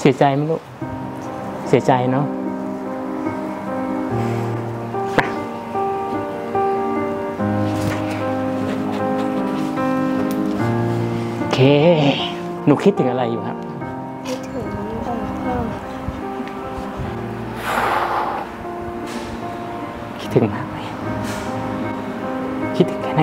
สียใจไหมลูกเสียใจเนาะโอเคหนูคิดถึงอะไรอยู่ครับคิดถึงต้องเพิ่มคิดถึงมากไหมคิดถึงแค่ไหน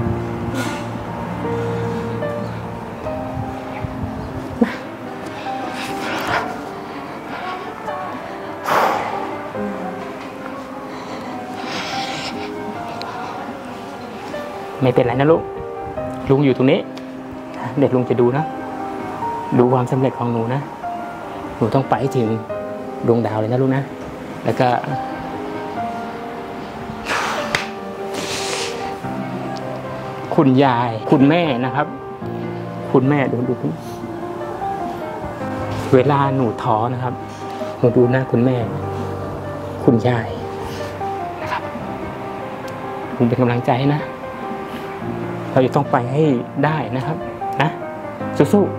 ไม่เป็นไรนะลูกลุงอยู่ตรงนี้เด็กลุงจะดูนะดูความสำเร็จของหนูนะหนูต้องไปถึงดวงดาวเลยนะลูกนะแล้วก็คุณยายคุณแม่นะครับคุณแม่ดูเวลาหนูท้อนะครับหนูดูหน้าคุณแม่คุณยายนะครับลุงเป็นกำลังใจให้นะเราจะต้องไปให้ได้นะครับนะสู้ๆ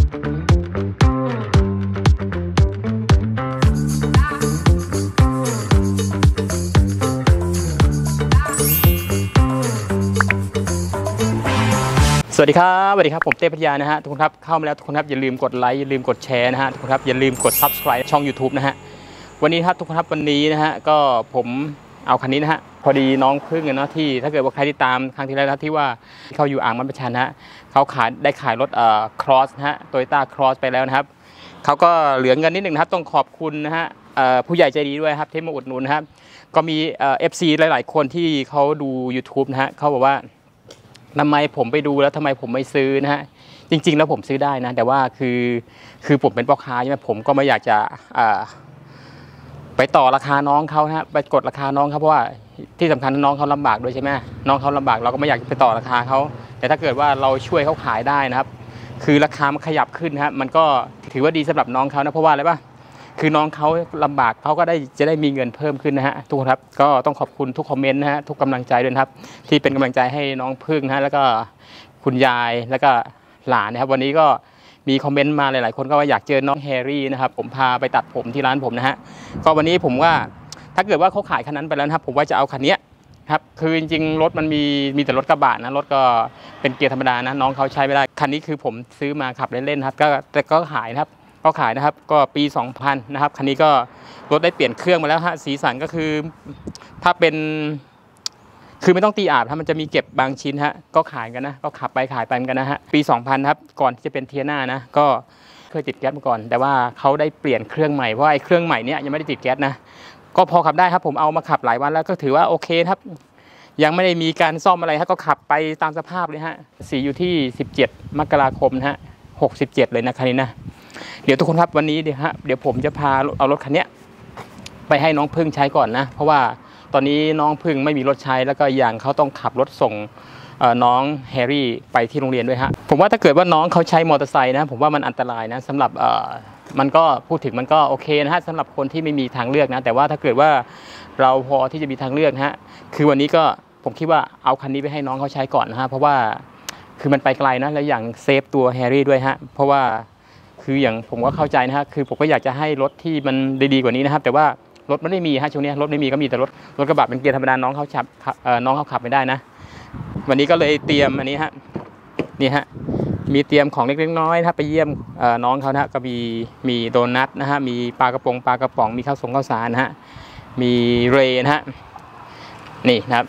สวัสดีครับผมเต้พัทยานะฮะทุกคนครับเข้ามาแล้วทุกคนครับอย่าลืมกดไลค์อย่าลืมกดแชร์นะฮะทุกคนครับอย่าลืมกด Subscribe ช่อง YouTube นะฮะวันนี้ครับทุกคนครับวันนี้นะฮะก็ผมเอาคันนี้นะฮะพอดีน้องพึ่งเนาะที่ถ้าเกิดว่าใครที่ตามครั้งที่แล้วที่ว่าเขาอยู่อ่างมันประชันนะฮะเขาได้ขายรถCross นะฮะ Toyota Cross ไปแล้วนะครับเขาก็เหลือเงินนิดหนึ่งนะครับต้องขอบคุณนะฮะผู้ใหญ่ใจดีด้วยครับที่มาอุดหนุนนะครับก็มีFC หลายๆคนที่เขาดู YouTube นะฮะเขาบอกว่าทำไมผมไปดูแล้วทำไมผมไม่ซื้อนะฮะจริงๆแล้วผมซื้อได้นะแต่ว่าคือผมเป็นพ่อค้าใช่ไหมผมก็ไม่อยากจะไปต่อราคาน้องเขานะฮะไปกดราคาน้องเขาเพราะว่าที่สำคัญน้องเขาลำบากด้วยใช่ไหมน้องเขาลำบากเราก็ไม่อยากไปต่อราคาเขาแต่ถ้าเกิดว่าเราช่วยเขาขายได้นะครับคือราคามันขยับขึ้นนะฮะมันก็ถือว่าดีสำหรับน้องเขานะเพราะว่าอะไรป่ะคือน้องเขาลำบากเขาก็จะได้มีเงินเพิ่มขึ้นนะฮะทุกคนครับก็ต้องขอบคุณทุกคอมเมนต์นะฮะทุกกำลังใจด้วยครับที่เป็นกำลังใจให้น้องพึ่งนะแล้วก็คุณยายแล้วก็หลานนะครับวันนี้ก็มีคอมเมนต์มาหลายๆคนก็ว่าอยากเจอน้องแฮร์รี่นะครับผมพาไปตัดผมที่ร้านผมนะฮะก็วันนี้ผมว่าถ้าเกิดว่าเขาขายคันนั้นไปแล้วนะครับผมว่าจะเอาคันนี้ครับคือจริงๆรถมันมีแต่รถกระบะนะรถก็เป็นเกียร์ธรรมดานะน้องเขาใช้ไม่ได้คันนี้คือผมซื้อมาขับเล่นๆครับแต่ก็ขายนะครับก็ขายนะครับก็ปี 2000นะครับคันนี้ก็รถได้เปลี่ยนเครื่องมาแล้วฮะสีสันก็คือถ้าเป็นคือไม่ต้องตีอาบถ้ามันจะมีเก็บบางชิ้นฮะก็ขายกันนะก็ขับไปขายไปกันนะฮะปี 2000ครับก่อนที่จะเป็นเทียน่านะก็เคยติดแก๊สมาก่อนแต่ว่าเขาได้เปลี่ยนเครื่องใหม่เพราะไอ้เครื่องใหม่เนี้ยยังไม่ได้ติดแก๊สนะก็พอขับได้ครับผมเอามาขับหลายวันแล้วก็ถือว่าโอเคครับยังไม่ได้มีการซ่อมอะไรฮะก็ขับไปตามสภาพเลยฮะสีอยู่ที่17 มกราคมนะฮะ67เลยนะคันนี้นะเดี๋ยวทุกคนครับวันนี้เดี๋ยวผมจะพาเอารถคันนี้ไปให้น้องพึ่งใช้ก่อนนะเพราะว่าตอนนี้น้องพึ่งไม่มีรถใช้แล้วก็อย่างเขาต้องขับรถส่งน้องแฮร์รี่ไปที่โรงเรียนด้วยฮะผมว่าถ้าเกิดว่าน้องเขาใช้มอเตอร์ไซค์นะผมว่ามันอันตรายนะสำหรับมันก็พูดถึงมันก็โอเคนะฮะสำหรับคนที่ไม่มีทางเลือกนะแต่ว่าถ้าเกิดว่าเราพอที่จะมีทางเลือกฮะคือวันนี้ก็ผมคิดว่าเอาคันนี้ไปให้น้องเขาใช้ก่อนนะฮะเพราะว่าคือมันไปไกลนะแล้วอย่างเซฟตัวแฮร์รี่ด้วยฮะเพราะว่าคืออย่างผมก็เข้าใจนะฮะคือผมก็อยากจะให้รถที่มันดีกว่านี้นะครับแต่ว่ารถไม่ได้มีฮะช่วงนี้รถไม่มีก็มีแต่รถกระบะเป็นเกียร์ธรรมดาน้องเขาขับไม่ได้นะวันนี้ก็เลยเตรียมอันนี้ฮะนี่ฮะมีเตรียมของเล็กๆน้อยๆถ้าไปเยี่ยมน้องเขานะก็มีโดนัทนะฮะมีปลากระป๋องมีข้าวสารนะฮะมีเรย์นะฮะนี่นะครับ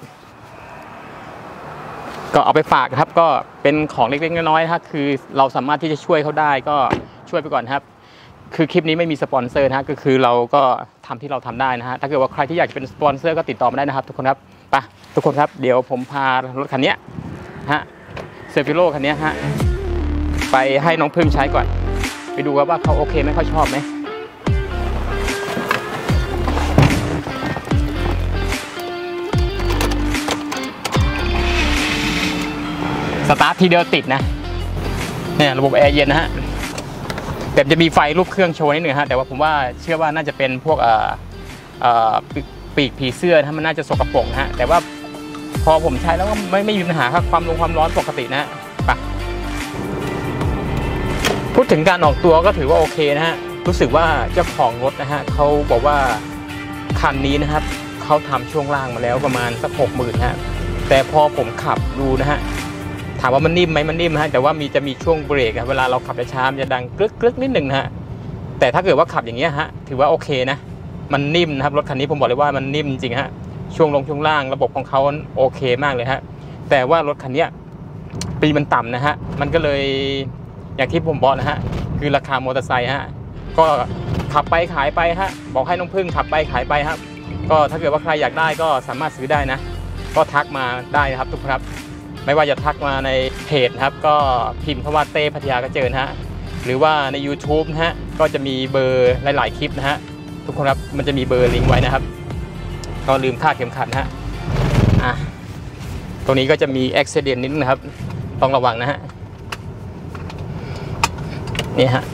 ก็เอาไปฝากครับก็เป็นของเล็กๆน้อยๆนะครับคือเราสามารถที่จะช่วยเขาได้ก็ช่วยไปก่อนครับคือคลิปนี้ไม่มีสปอนเซอร์นะฮะก็คือเราก็ทำที่เราทำได้นะฮะถ้าเกิดว่าใครที่อยากจะเป็นสปอนเซอร์ก็ติดต่อมาได้นะครับทุกคนครับไปทุกคนครับเดี๋ยวผมพารถคันนี้ฮะเซอร์ฟิโลคันนี้ฮะไปให้น้องพึ่งใช้ก่อนไปดูว่าเขาโอเคไหมเขาชอบไหมสตาร์ททีเดียวติดนะเนี่ยระบบแอร์เย็นนะฮะแต่จะมีไฟรูปเครื่องโชว์นิดหนึ่งฮะแต่ว่าผมว่าเชื่อว่าน่าจะเป็นพวกปีกผีเสื้อถ้ามันน่าจะสกปรกนะฮะแต่ว่าพอผมใช้แล้วก็ไม่มีปัญหาครับความร้อนปกตินะฮะไปพูดถึงการออกตัวก็ถือว่าโอเคนะฮะรู้สึกว่าเจ้าของรถนะฮะเขาบอกว่าคันนี้นะครับเขาทำช่วงล่างมาแล้วประมาณสัก60,000ฮะแต่พอผมขับดูนะฮะถามว่ามันนิ่มไหมมันนิ่มฮะแต่ว่าจะมีช่วงเบรกเวลาเราขับช้าๆมันจะดังกรึกนิดหนึ่งนะฮะแต่ถ้าเกิดว่าขับอย่างเงี้ยฮะถือว่าโอเคนะมันนิ่มนะครับรถคันนี้ผมบอกเลยว่ามันนิ่มจริงฮะช่วงลงช่วงล่างระบบของเขาโอเคมากเลยฮะแต่ว่ารถคันนี้ปีมันต่ำนะฮะมันก็เลยอย่างที่ผมบอกนะฮะคือราคามอเตอร์ไซค์ฮะก็ขับไปขายไปฮะบอกให้น้องพึ่งขับไปขายไปครับก็ถ้าเกิดว่าใครอยากได้ก็สามารถซื้อได้นะก็ทักมาได้นะครับทุกคนครับไม่ว่าจะทักมาในเพจนะครับก็พิมพ์คำว่าเต้พัทยาก็เจอนะฮะหรือว่าใน YouTube นะฮะก็จะมีเบอร์หลายๆคลิปนะฮะทุกคนครับมันจะมีเบอร์ลิงก์ไว้นะครับก็ลืมคาดเข็มขัดนะฮะตรงนี้ก็จะมีอุบัติเหตุนิดนึงนะครับต้องระวังนะฮะนี่ฮะ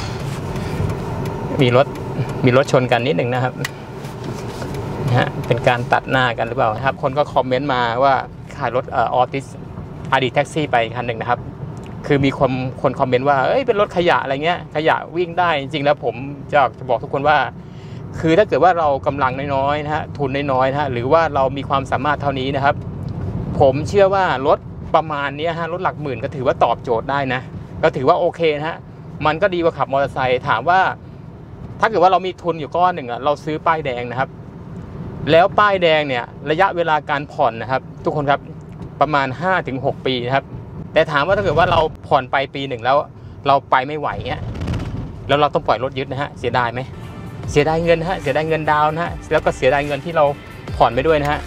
มีรถชนกันนิดหนึ่งนะครับนะฮะเป็นการตัดหน้ากันหรือเปล่าครับคนก็คอมเมนต์มาว่าขายรถออทิสอดีตแท็กซี่ไปคันหนึ่งนะครับคือมีคนคอมเมนต์ว่าเอ้ยเป็นรถขยะอะไรเงี้ยขยะวิ่งได้จริงๆแล้วผมจะบอกทุกคนว่าคือถ้าเกิดว่าเรากำลังน้อยๆนะฮะทุนน้อยๆนะฮะหรือว่าเรามีความสามารถเท่านี้นะครับผมเชื่อว่ารถประมาณนี้ฮะรถหลักหมื่นก็ถือว่าตอบโจทย์ได้นะก็ถือว่าโอเคนะฮะมันก็ดีกว่าขับมอเตอร์ไซค์ถามว่าถ้าเกิดว่าเรามีทุนอยู่ก้อนหนึ่งเราซื้อป้ายแดงนะครับแล้วป้ายแดงเนี่ยระยะเวลาการผ่อนนะครับทุกคนครับประมาณ 5-6 ปีนะครับแต่ถามว่าถ้าเกิดว่าเราผ่อนไปปีหนึ่งแล้วเราไปไม่ไหวเงี้ยแล้วเราต้องปล่อยรถยึดนะฮะเสียดายไหมเสียดายเงินฮะเสียดายเงินดาวนะฮะแล้วก็เสียดายเงินที่เราผ่อนไปด้วยนะฮะ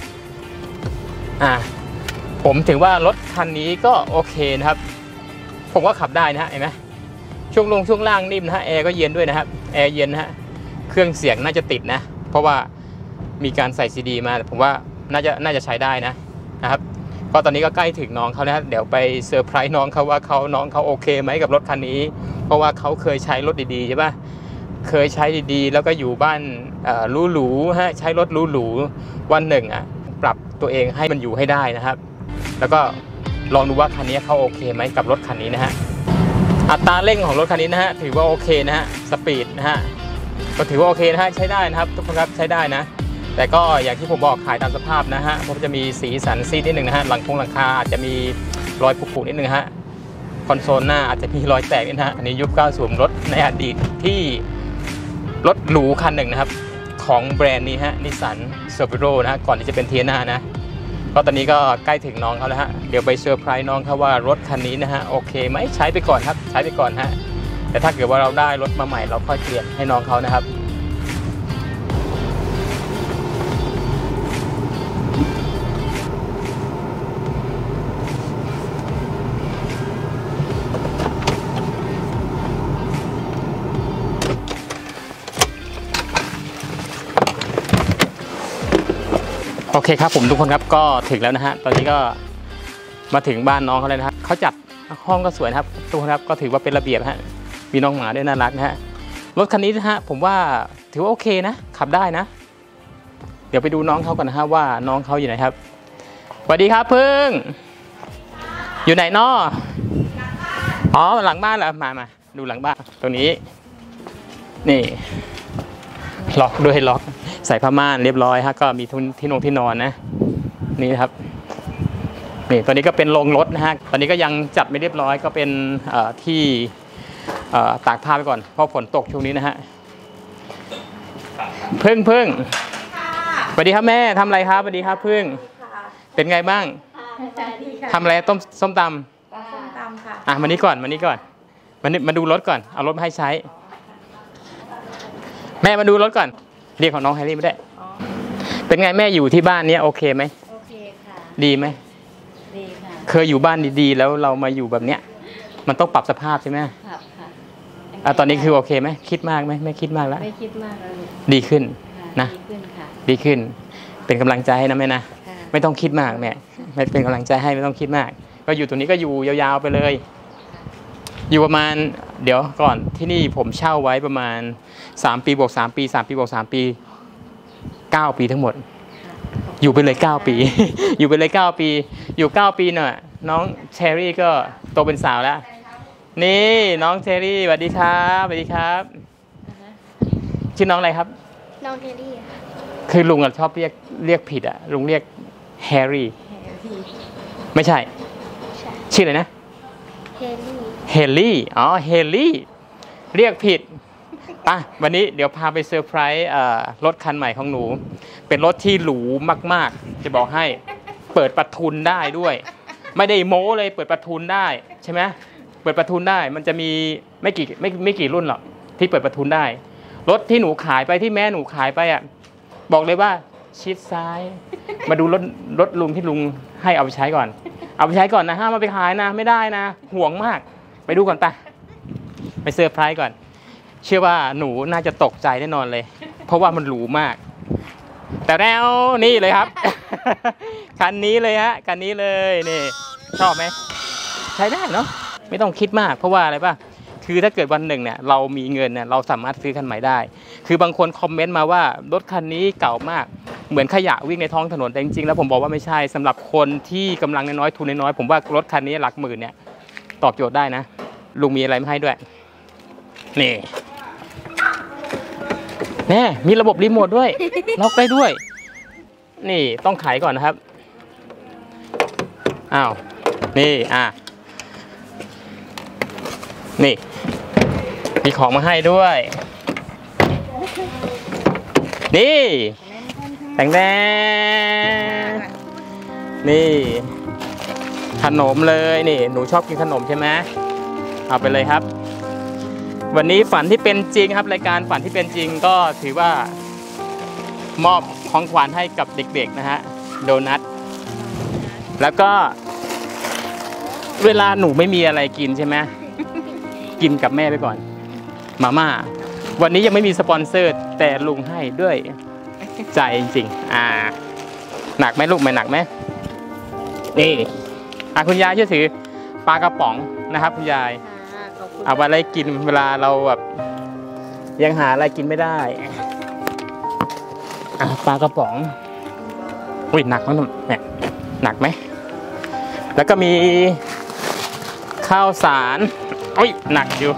ผมถือว่ารถคันนี้ก็โอเคนะครับผมก็ขับได้นะฮะเห็นไหมช่วงล่างนิ่มนะฮะแอร์ก็เย็นด้วยนะครับแอร์เย็นนะฮะเครื่องเสียงน่าจะติดนะเพราะว่ามีการใส่ซีดีมาผมว่าน่าจะใช้ได้นะครับก็ตอนนี้ก็ใกล้ถึงน้องเขานะเดี๋ยวไปเซอร์ไพรส์น้องเขาว่าน้องเขาโอเคไหมกับรถคันนี้เพราะว่าเขาเคยใช้รถดีๆใช่ปะเคยใช้ดีๆแล้วก็อยู่บ้านหรูๆฮะใช้รถหรูๆวันหนึ่งปรับตัวเองให้มันอยู่ให้ได้นะครับแล้วก็ลองดูว่าคันนี้เขาโอเคไหมกับรถคันนี้นะฮะอัตราเร่งของรถคันนี้นะฮะถือว่าโอเคนะฮะสปีดนะฮะก็ถือว่าโอเคนะฮะใช้ได้นะครับทุกคนครับใช้ได้นะแต่ก็อย่างที่ผมบอกขายตามสภาพนะฮะผมจะมีสีสันซีดนิดหนึ่งนะฮะหลังคาอาจจะมีรอยผุนิดนึงฮะคอนโซลหน้าอาจจะมีรอยแตกนิดนะฮะอันนี้ยุค90รถในอดีตที่รถหรูคันหนึ่งนะครับของแบรนด์นี้ฮะนิสสันเซอร์วิโรนะฮะก่อนที่จะเป็นเทียน่านะก็ตอนนี้ก็ใกล้ถึงน้องเขาแล้วฮะเดี๋ยวไปเซอร์ไพรส์น้องเขาว่ารถคันนี้นะฮะโอเคไหมใช้ไปก่อนครับใช้ไปก่อนฮะแต่ถ้าเกิดว่าเราได้รถมาใหม่เราค่อยเปลี่ยนให้น้องเขานะครับโอเคครับผมทุกคนครับก็ถึงแล้วนะฮะตอนนี้ก็มาถึงบ้านน้องเขาเลยนะฮะเขาจัดห้องก็สวยนะครับทุกคนครับก็ถือว่าเป็นระเบียบฮะมีน้องหมาด้วยน่ารักนะฮะรถคันนี้นะฮะผมว่าถือว่าโอเคนะขับได้นะเดี๋ยวไปดูน้องเขาก่อนนะฮะว่าน้องเขาอยู่ไหนครับสวัสดีครับพึ่งอยู่ไหนน้ออ๋อหลังบ้านเหรอมาดูหลังบ้านตรงนี้นี่ล็อกด้วยล็อกใส่ผ้าม่านเรียบร้อยฮะก็มีที่นอนนะนี่นะครับนี่ตอนนี้ก็เป็นโรงรถนะฮะตอนนี้ก็ยังจัดไม่เรียบร้อยก็เป็นที่ตากผ้าไปก่อนเพราะฝนตกช่วงนี้นะฮะพึ่งสวัสดีครับแม่ทำอะไรครับสวัสดีครับพึ่งเป็นไงบ้างทำอะไรส้มตำค่ะมานี่ก่อนมาดูรถก่อนเอารถมาให้ใช้แม่มาดูรถก่อนเรียกของน้องแฮร์รี่ไม่ได้เป็นไงแม่อยู่ที่บ้านเนี้ยโอเคไหมโอเคค่ะดีไหมดีค่ะเคยอยู่บ้านดีๆแล้วเรามาอยู่แบบเนี้ยมันต้องปรับสภาพใช่ไหมครับค่ะตอนนี้คือโอเคไหมคิดมากไหมไม่คิดมากแล้วไม่คิดมากแล้วดีขึ้นนะดีขึ้นค่ะดีขึ้นเป็นกำลังใจให้นะแม่นะไม่ต้องคิดมากแม่ไม่เป็นกำลังใจให้ไม่ต้องคิดมากก็อยู่ตรงนี้ก็อยู่ยาวๆไปเลยอยู่ประมาณเดี๋ยวก่อนที่นี่ผมเช่าไว้ประมาณ3 ปีบวก3 ปี3 ปีบวก3 ปี9 ปีทั้งหมดอยู่ไปเลย9 ปี อยู่ไปเลย9 ปีอยู่9 ปีเนอะน้องเชอรี่ก็โตเป็นสาวแล้วนี่น้องเชอรี่สวัสดีครับสวัสดีครับชื่อน้องอะไรครับน้องเฮลี่ค่ะคือลุงชอบเรียกผิดอะลุงเรียกแฮร์รี่ไม่ใช่ใช่ชื่ออะไรนะเฮลี่เฮลี่อ๋อเฮลี่เรียกผิดอ่ะวันนี้เดี๋ยวพาไปเซอร์ไพรส์รถคันใหม่ของหนูเป็นรถที่หรูมากๆจะบอกให้เปิดประทุนได้ด้วยไม่ได้โม้เลยเปิดประทุนได้ใช่ไหมเปิดประทุนได้มันจะมีไม่กี่รุ่นหรอกที่เปิดประทุนได้รถที่หนูขายไปที่แม่หนูขายไปอ่ะบอกเลยว่าชิดซ้ายมาดูรถลุงที่ลุงให้เอาไปใช้ก่อนเอาไปใช้ก่อนนะห้ามเอาไปขายนะไม่ได้นะห่วงมากไปดูก่อนไปเซอร์ไพรส์ก่อนเชื่อว่าหนูน่าจะตกใจแน่นอนเลยเพราะว่ามันหรูมากแต่แล้วนี่เลยครับ คันนี้เลยฮะคันนี้เลยนี่ชอบไหมใช้ได้เนาะไม่ต้องคิดมากเพราะว่าอะไรป่ะคือถ้าเกิดวันหนึ่งเนี่ยเรามีเงินเนี่ยเราสามารถซื้อคันใหม่ได้คือบางคนคอมเมนต์มาว่ารถคันนี้เก่ามากเหมือนขยะวิ่งในท้องถนนแต่จริงๆแล้วผมบอกว่าไม่ใช่สำหรับคนที่กำลังน้อยๆทุนน้อยๆผมว่ารถคันนี้หลักหมื่นเนี่ยตอบโจทย์ได้นะลุงมีอะไรมาให้ด้วยนี่แน่มีระบบรีโมทด้วยล็อกได้ด้วยนี่ต้องขายก่อนนะครับอ้าวนี่นี่มีของมาให้ด้วยนี่แต่งนี่ขนมเลยนี่หนูชอบกินขนมใช่ไหมเอาไปเลยครับวันนี้ฝันที่เป็นจริงครับรายการฝันที่เป็นจริงก็ถือว่ามอบของขวัญให้กับเด็กๆนะฮะโดนัทแล้วก็เวลาหนูไม่มีอะไรกินใช่ไหมกินกับแม่ไปก่อนมาม่าวันนี้ยังไม่มีสปอนเซอร์แต่ลุงให้ด้วยใจจริงหนักไหมลูกไม่หนักไหมนี่คุณยายช่วยถือปลากระป๋องนะครับคุณยายเอาอะไรกินเวลาเราแบบยังหาอะไรกินไม่ได้ปลากระป๋องอุ้ยหนักมั้งเนี่ยหนักไหมแล้วก็มีข้าวสารอุ้ยหนักอยู่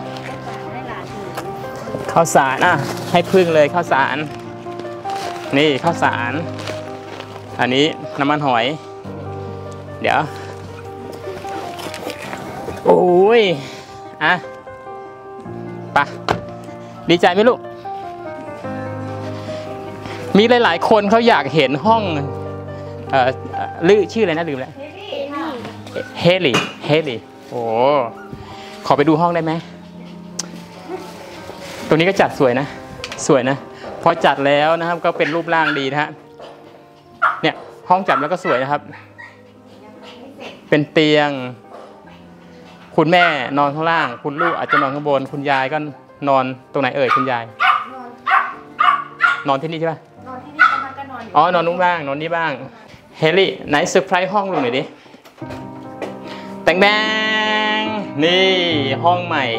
ข้าวสารให้พึ่งเลยข้าวสารนี่ข้าวสารอันนี้น้ำมันหอยเดี๋ยวโอ้ยไปดีใจไหมลูกมีหลายๆคนเขาอยากเห็นห้องชื่ออะไรนะลืมแล้วเฮลี่โอ้ขอไปดูห้องได้ไหมตรงนี้ก็จัดสวยนะพอจัดแล้วนะครับก็เป็นรูปร่างดีนะฮะเนี่ยห้องจัดแล้วก็สวยนะครับเป็นเตียงคุณแม่นอนข้างล่างคุณลูกอาจจะนอนข้างบนคุณยายก็นอนตรงไหนเอ่ยคุณยายนอนที่นี่ใช่ไหมนอนที่นี่ก็นอนอยู่นอนนู้นบ้างนอนนี่บ้างเฮลี่ไหนเซอร์ไพรส์ห้องลุงหน่อยดิแต่งแดงนี่ห้องใหม่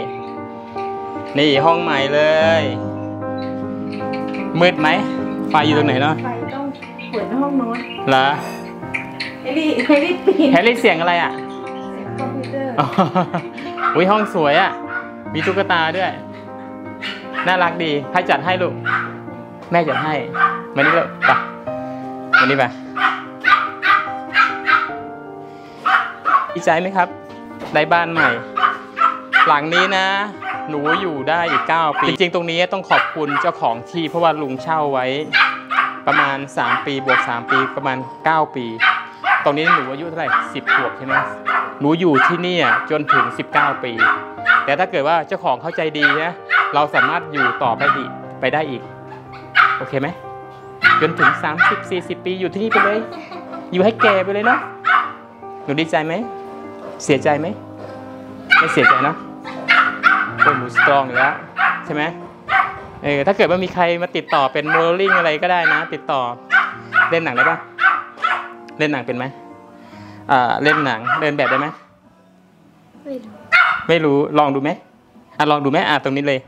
เลยมืดไหมไฟอยู่ตรงไหนเนาะไฟต้องเปิดห้องนอนเหรอเฮลี่เสียงอะไรเสียงคอมพิวเตอร์อุ้ยห้องสวยมีตุ๊กตาด้วยน่ารักดีใครจัดให้ลูกแม่จัดให้มานี่ลูกไปมานี่ไปดีใจไหมครับได้บ้านใหม่หลังนี้นะหนูอยู่ได้อีก9 ปีจริงๆตรงนี้ต้องขอบคุณเจ้าของที่เพราะว่าลุงเช่าไว้ประมาณ3 ปีบวก3 ปีประมาณ9 ปีตรงนี้หนูอายุเท่าไหร่10 ขวบใช่ไหมหนูอยู่ที่นี่จนถึง19 ปีแต่ถ้าเกิดว่าเจ้าของเข้าใจดีนะเราสามารถอยู่ต่อไปได้อีกโอเคไหมจนถึง30-40 ปีอยู่ที่นี่ไปเลยอยู่ให้แก่ไปเลยเนาะหนูดีใจไหมเสียใจไหมไม่เสียใจเนาะเป็นหนูสตรองอยู่แล้วใช่ไหมถ้าเกิดว่ามีใครมาติดต่อเป็นโมเดลลิ่งอะไรก็ได้นะติดต่อเล่นหนังได้ปะเล่นหนังเป็นไหมเล่นหนังเดินแบบได้ไหมไม่รู้ลองดูไหมลองดูไหมตรงนี้เลย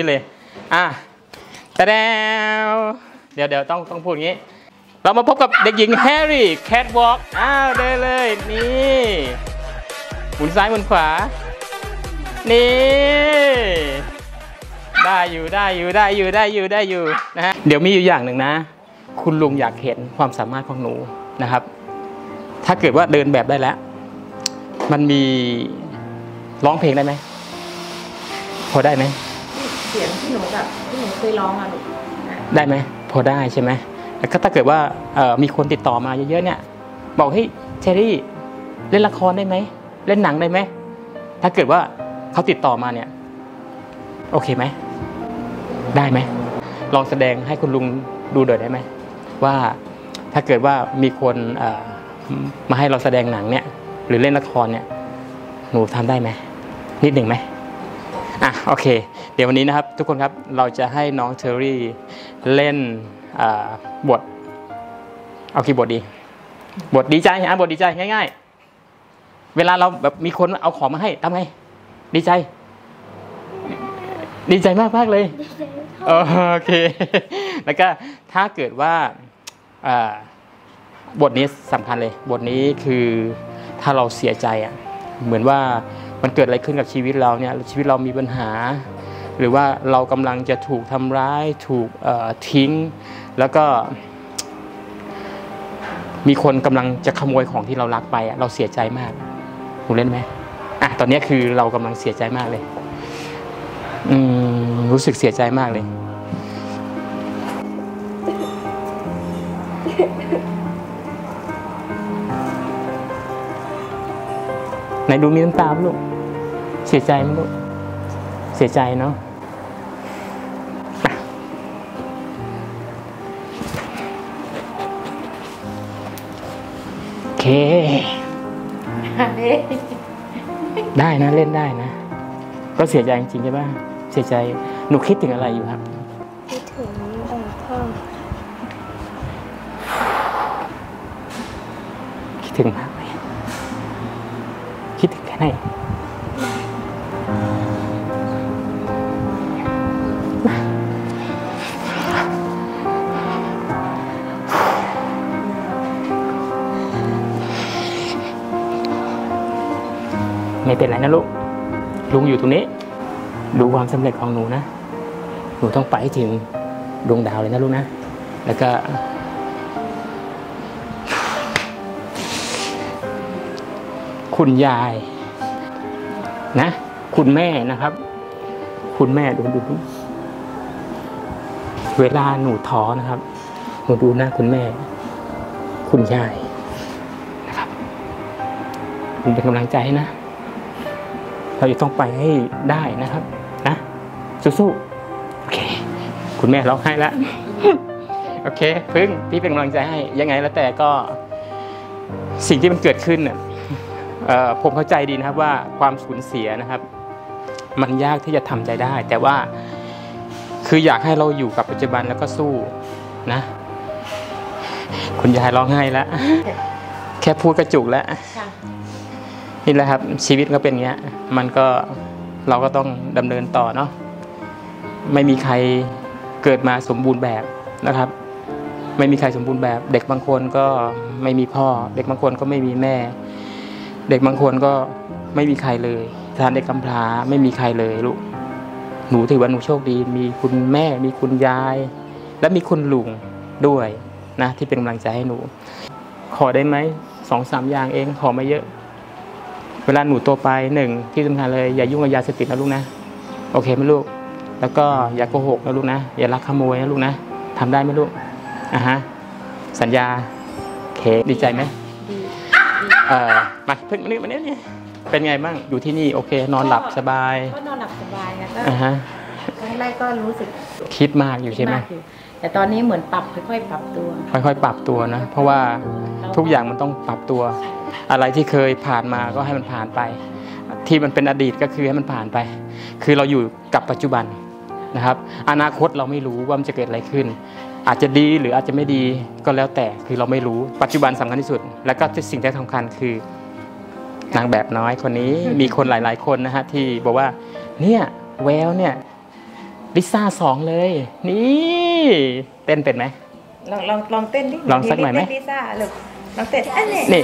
แต่เดี๋ยวต้องพูดอย่างนี้เรามาพบกับเด็กหญิงแฮร์รี่แคทวอล์กเดินเลยนี่หมุนซ้ายหมุนขวานี่ไได้อยู่นะฮะเดี๋ยวมีอยู่อย่างหนึ่งนะคุณลุงอยากเห็นความสามารถของหนูนะครับถ้าเกิดว่าเดินแบบได้แล้วมันมีร้องเพลงได้ไหมพอได้ไหมเสียงที่หนูเคยร้องอ่ะลูกได้ไหมพอได้ใช่ไหมแล้วก็ถ้าเกิดว่ามีคนติดต่อมาเยอะๆเนี่ยบอกเฮ้ยเชอรี่เล่นละครได้ไหมเล่นหนังได้ไหมถ้าเกิดว่าเขาติดต่อมาเนี่ยโอเคไหมได้ไหมลองแสดงให้คุณลุงดูหน่อยได้ไหมว่าถ้าเกิดว่ามีคนมาให้เราแสดงหนังเนี่ยหรือเล่นละครเนี่ยหนูทำได้ไหมนิดหนึ่งไหมโอเคเดี๋ยววันนี้นะครับทุกคนครับเราจะให้น้องเชอรี่เล่นบทเอากี่บทดีบทดีใจบทดีใจง่ายๆเวลาเราแบบมีคนเอาของมาให้ทำไงดีใจมากเลยโอเคแล้วก็ถ้าเกิดว่าบทนี้สำคัญเลยบทนี้คือถ้าเราเสียใจเหมือนว่ามันเกิดอะไรขึ้นกับชีวิตเราเนี่ยชีวิตเรามีปัญหาหรือว่าเรากำลังจะถูกทำร้ายถูกทิ้งแล้วก็มีคนกำลังจะขโมยของที่เรารักไปเราเสียใจมากหนูเล่นไหมตอนนี้คือเรากำลังเสียใจมากเลยรู้สึกเสียใจมากเลยไหนดูมีน้ำตาลูกเสียใจไหมลูกเสียใจเนาะโอเคได้นะเล่นได้นะก็เสียใจจริงๆใช่ป่ะเสียใจหนูคิดถึงอะไรอยู่ครับคิดถึงพ่อคิดถึงมากไหมคิดถึงแค่ไหนไม่เป็นไรนะลูกลุงอยู่ตรงนี้ดูความสำเร็จของหนูนะหนูต้องไปถึงดวงดาวเลยนะลูกนะแล้วก็คุณยายนะคุณแม่นะครับคุณแม่ดูเวลาหนูท้อนะครับหนูดูหน้าคุณแม่คุณยายนะครับผมเป็นกำลังใจให้นะเราจะต้องไปให้ได้นะครับนะสู้ๆโอเคคุณแม่ร้องไห้แล้วโอเคพึ่งพี่เป็นกำลังใจให้ยังไงแล้วแต่ก็สิ่งที่มันเกิดขึ้นผมเข้าใจดีนะครับว่าความสูญเสียนะครับมันยากที่จะทำใจได้แต่ว่าคืออยากให้เราอยู่กับปัจจุบันแล้วก็สู้นะคุณยายร้องไห้แล้วแค่พูดกระจุกแล้วนี่แหละครับชีวิตก็เป็นอย่างเงี้ยมันก็เราก็ต้องดำเนินต่อเนาะไม่มีใครเกิดมาสมบูรณ์แบบนะครับไม่มีใครสมบูรณ์แบบเด็กบางคนก็ไม่มีพ่อเด็กบางคนก็ไม่มีแม่เด็กบางคนก็ไม่มีใครเลยทานเด็กกำพร้าไม่มีใครเลยลูกหนูถือว่าหนูโชคดีมีคุณแม่มีคุณยายและมีคุณลุงด้วยนะที่เป็นกำลังใจให้หนูขอได้ไหม 2-3 อย่างเองขอไม่เยอะเวลาหนูโตไป1ที่สำคัญเลยอย่ายุ่งกับยาเสพติดนะลูกนะโอเคไหมลูกแล้วก็อย่าโกหกนะลูกนะอย่าลักขโมยนะลูกนะทำได้ไหมลูกสัญญาโอเคดีใจไหมมาเพิ่งมานี่เป็นไงบ้างอยู่ที่นี่โอเคนอนหลับสบายก็นอนหลับสบายนะก็แรกก็รู้สึกคิดมากอยู่ใช่ไหมแต่ตอนนี้เหมือนค่อยๆปรับตัวค่อยๆปรับตัวนะเพราะว่าทุกอย่างมันต้องปรับตัวอะไรที่เคยผ่านมาก็ให้มันผ่านไปที่มันเป็นอดีตก็คือให้มันผ่านไปคือเราอยู่กับปัจจุบันนะครับอนาคตเราไม่รู้ว่ามันจะเกิดอะไรขึ้นอาจจะดีหรืออาจจะไม่ดีก็แล้วแต่คือเราไม่รู้ปัจจุบันสำคัญที่สุดแล้วก็สิ่งที่สำคัญคือนางแบบน้อยคนนี้มีคนหลายๆคนนะฮะที่บอกว่าเนี่ยแววเนี่ยลิซ่า2เลยนี่เต้นเป็นไหมลองเต้นดิลองสักหน่อยไหมลิซ่าลูกลองเต้นนี่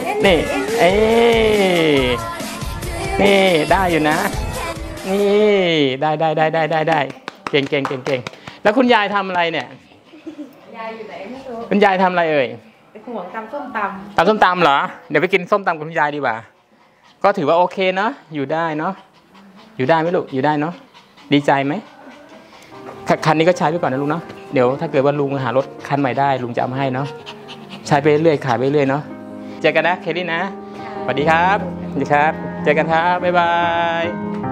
นี่ได้อยู่นะนี่ได้เก่งเก่งเก่งเก่งแล้วคุณยายทำอะไรเนี่ยยายอยู่ไหนไม่รู้คุณยายทำอะไรเอ่ยเป็นห่วงตำส้มตตำส้มตำเหรอเดี๋ยวไปกินส้มตำกับคุณยายดีกว่าก็ถือว่าโอเคเนาะอยู่ได้เนาะอยู่ได้ไหมลูกอยู่ได้เนาะดีใจไหมคันนี้ก็ใช้ไปก่อนนะลุงเนาะเดี๋ยวถ้าเกิดว่าลุงหารถคันใหม่ได้ลุงจะเอามาให้เนาะใช้ไปเรื่อยขายไปเรื่อยเนาะเจอกันนะเคลลี่นะสวัสดีครับสวัสดีครับเจอกันครับบ๊ายบาย